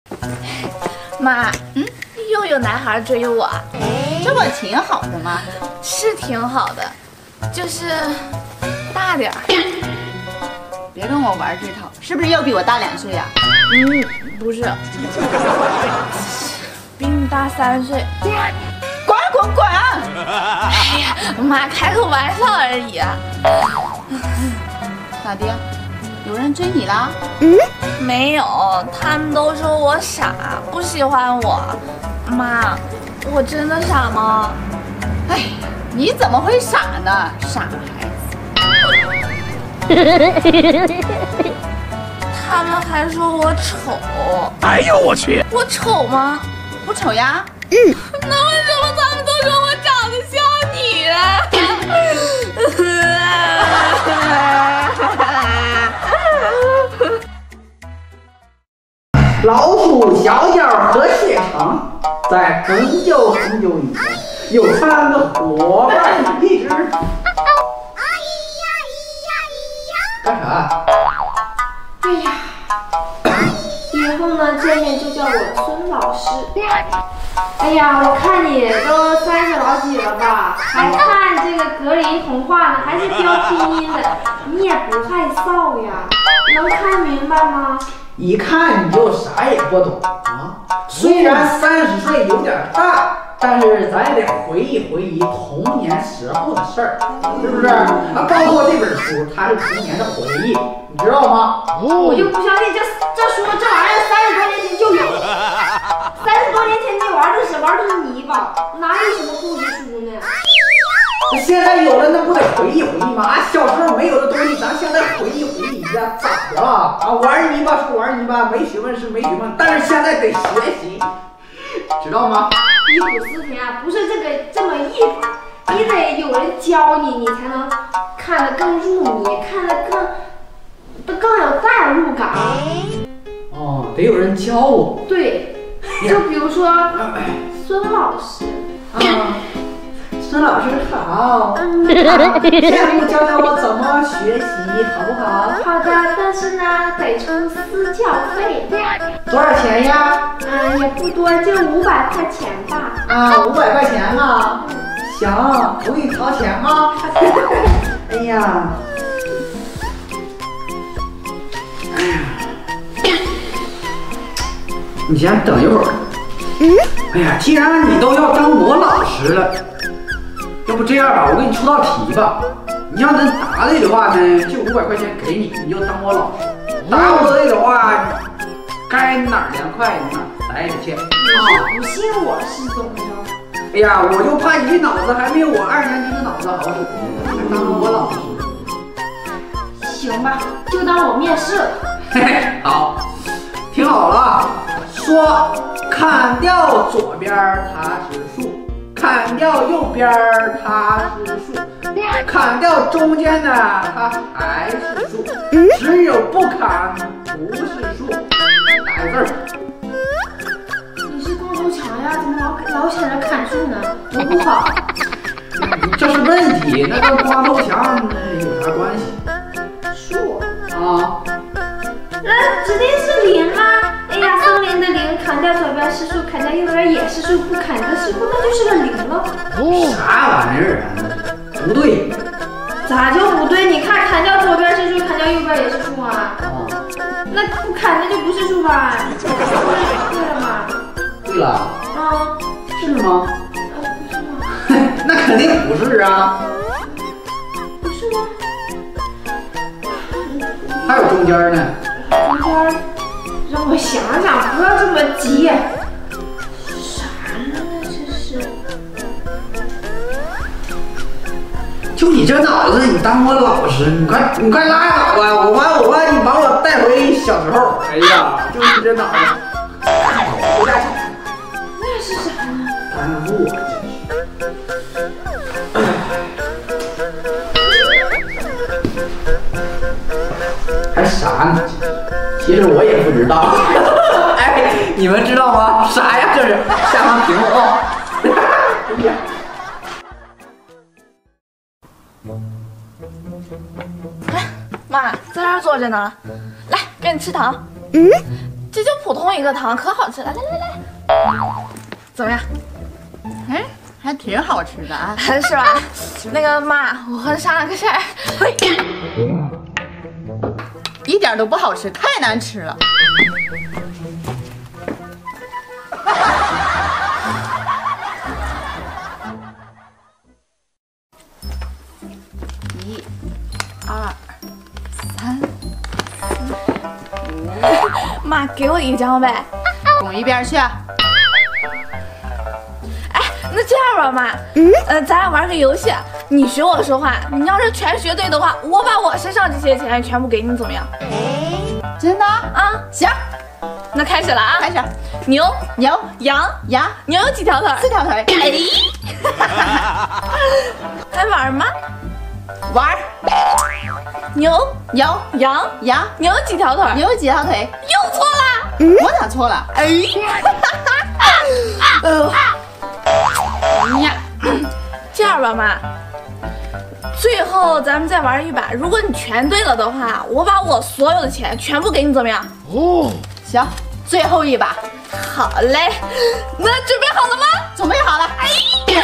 妈，又有男孩追我， 这不挺好的吗？ 是挺好的，就是大点儿。 别跟我玩这套，是不是又比我大2岁呀？ 不是，比你大3岁。 滚滚滚！ 哎呀，妈开个玩笑而已啊。 咋的？有人追你啦？ 没有，他们都说我傻，不喜欢我。妈，我真的傻吗？ 哎呀，你怎么会傻呢？傻孩子！ 他们还说我丑。 哎呦我去！ 我丑吗？ 不丑呀。 那为什么他们都说我长得像你老鼠、小鸟和蟹肠，在很久很久以前，有3个伙伴一直。干啥？ 哎呀，以后呢见面就叫我孙老师。哎呀，我看你都30老几了吧，还看这个格林童话呢，还是标拼音的，你也不害臊呀？能看明白吗？ 一看你就啥也不懂啊！虽然30岁有点大，但是咱也得回忆回忆童年时候的事儿，是不是？包括这本书，它是童年的回忆，你知道吗？ 我就不相信这书这玩意儿30多年前就有，30多年前你玩的是泥巴，哪有什么故事书呢？ 现在有了，那不得回忆回忆吗？小时候没有的东西，咱现在回忆回忆一下，咋的了？玩泥巴是玩泥巴，没学问是没学问，但是现在得学习，知道吗？ 忆苦思甜啊，不是这么一法，你得有人教你，你才能看得更入迷，看得更有代入感。 哦，得有人教我。 对，就比如说孙老师。 孙老师好，下面教教我怎么学习，好不好？ 好的，但是呢，得出私教费。 多少钱呀？ 也不多，就500块钱吧。 500块钱啊？行，我给你掏钱啊。哎呀，你先等一会儿。哎呀，既然你都要当我老师了。要不这样吧，我给你出道题吧。你要能答对的话呢，就500块钱给你，你就当我老师。答不对的话，该哪儿凉快哪儿待着去。 不信我是怎么着？ 哎呀，我就怕你这脑子还没有我2年级的脑子好使，还当我老师。 行吧，就当我面试了。 嘿嘿，好，听好了，说砍掉左边它是树。砍掉右边它是树，砍掉中间的它还是树，只有不砍不是树。打个字儿。 你是光头强呀？怎么老想着砍树呢？多不好。 这是问题，那跟光头强有啥关系？ 树啊？ 那指定是林吗？哎呀，森林的林，砍掉左边是树，砍掉右边也是树，不砍一个是树，那就是个林了。 啥玩意儿啊？不对。 咋就不对？你看，砍掉左边是树，砍掉右边也是树啊。那不砍那就不是树吧？对了吗？ 对了。是吗？ 不是吗？ 那肯定不是啊。 不是吗？ 还有中间呢。 中间。让我想想，不要这么急。啥呢？这是？ 就你这脑子，你当我老师，你快拉倒吧！我怕你把我带回小时候。哎呀，就你这脑子，回家去。 那是啥呢？ 耽误我这是。还啥呢？其实我也不知道。哎，你们知道吗？啥呀？这是下方评论啊！哎呀， 妈，在这儿坐着呢，来，给你吃糖。 这就普通一个糖，可好吃了。来来来，怎么样？ 哎，还挺好吃的啊。 是吧？那个妈，我和你商量个事儿。 一点都不好吃，太难吃了。1、2、3、 妈，给我一张呗。 滚一边去！ 哎，那这样吧，妈，咱俩玩个游戏，你学我说话，你要是全学对的话，我把我身上这些钱全部给你，怎么样？ 真的啊， 行， 那开始了啊！ 开始。 牛、 牛、 羊、 羊， 牛有几条腿 4条腿。 还玩吗？ 玩儿。 牛、 有羊、 羊， 牛有几条腿？ 牛有几条腿？ 又错了。 我咋错了？ 哎呀，这样吧，妈，最后咱们再玩一把，如果你全对了的话，我把我所有的钱全部给你，怎么样？ 哦，行，最后一把。 好嘞，那准备好了吗？ 准备好了。哎呀！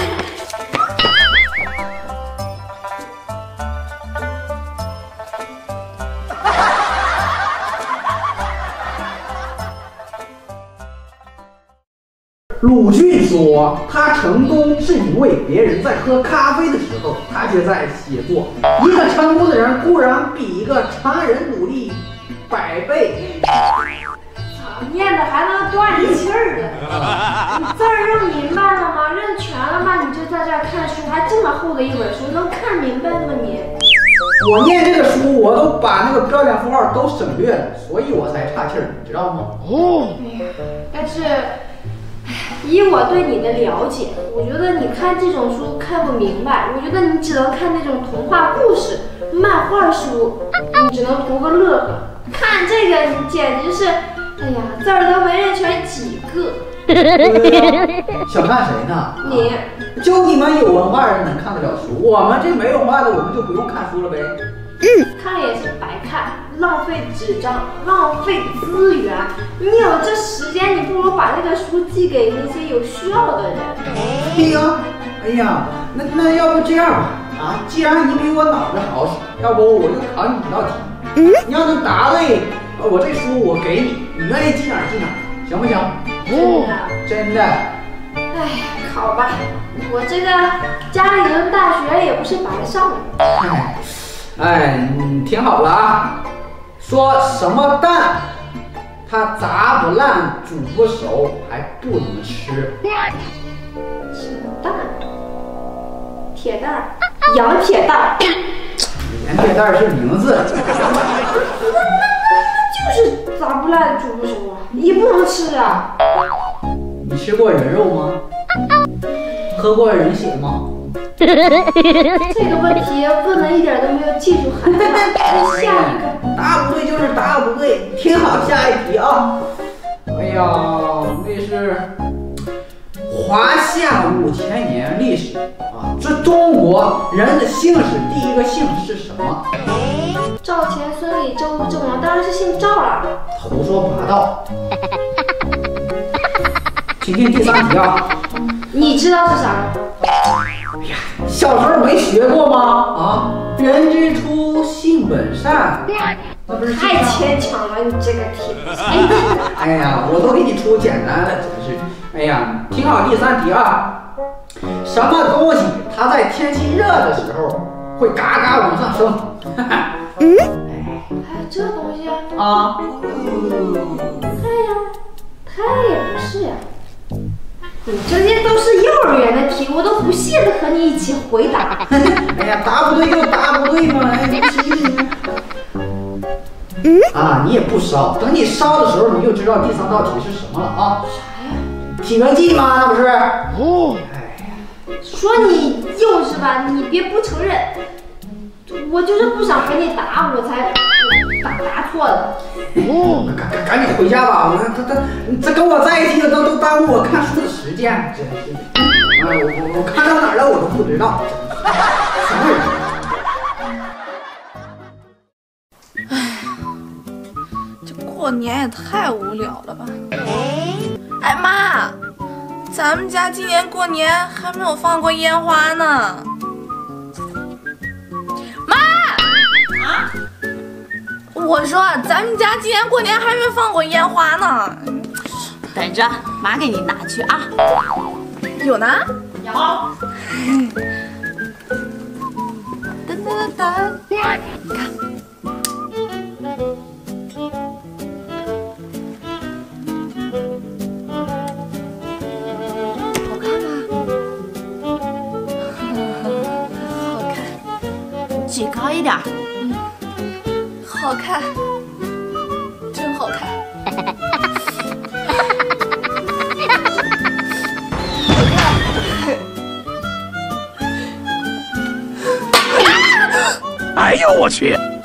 鲁迅说，他成功是因为别人在喝咖啡的时候，他却在写作。一个成功的人固然比一个常人努力100倍。 念的还能断一气儿的。你字儿认明白了吗？认全了吗？你就在这儿看书，还这么厚的一本书，能看明白吗你？ 我念这个书，我都把那个标点符号都省略了，所以我才岔气儿，你知道吗？哦。 但是，以我对你的了解，我觉得你看这种书看不明白，我觉得你只能看那种童话故事、漫画书，你只能图个乐呵。看这个，你简直是，哎呀，字儿都没认全几个。 想看谁呢？ 你， 就你们有文化人能看得了书，我们这没文化的，我们就不用看书了呗。 看也是白看，浪费纸张，浪费资源。你有这时间，你不如把这个书寄给那些有需要的人。 哎呀，那要不这样吧，啊，既然你比我脑子好使，要不我就考你几道题。你要能答对，我这书我给你，你愿意寄哪儿寄哪儿，行不行？真的。 哎呀，考吧，我这个家里人大学也不是白上的。 听好了啊，说什么蛋，它砸不烂，煮不熟，还不能吃。 什么蛋？铁蛋儿，羊铁蛋儿。 羊铁蛋儿是名字。 就是砸不烂，煮不熟啊，也不能吃啊。 你吃过人肉吗？喝过人血吗？ 这个问题问的一点都没有技术含量。下一个， 答不对就是答不对，听好下一题啊！哎呀，那是华夏5000年历史啊！这中国人的姓氏第一个姓是什么？ 赵钱孙李周吴郑王，当然是姓赵了。 胡说八道！请听第3题啊！ 你知道是啥吗？ 小时候没学过吗？啊，人之初，性本善，那不是太牵强了，你这个题。 哎呀，我都给你出简单的，真是。哎呀，听好第3题啊！什么东西它在天气热的时候会嘎嘎往上升？ 还有这东西啊？ 太阳？太也不是呀。你这些都是幼儿园的题，我都不屑的和你一起回答。 哎呀，答不对就答不对嘛！哎，啊，你也不烧，等你烧的时候，你就知道第3道题是什么了啊？ 啥呀？ 体温计吗？那不是？ 哦。哎呀，说你幼稚吧，你别不承认。我就是不想和你答，我才答错的。 哦，赶紧回家吧！这跟我在一起的都耽误我看书的时间，真是的。我看到哪儿了我都不知道，什么人？ 哎，这过过年也太无聊了吧！哎妈，咱们家今年过年还没有放过烟花呢。妈！啊？我说咱们家今年过年还没放过烟花呢。 等着，妈给你拿去啊。 有呢？ 有。 噔噔噔噔，你看。好看吗？好看。 举高一点。 好看，真好看。 哎呦我去！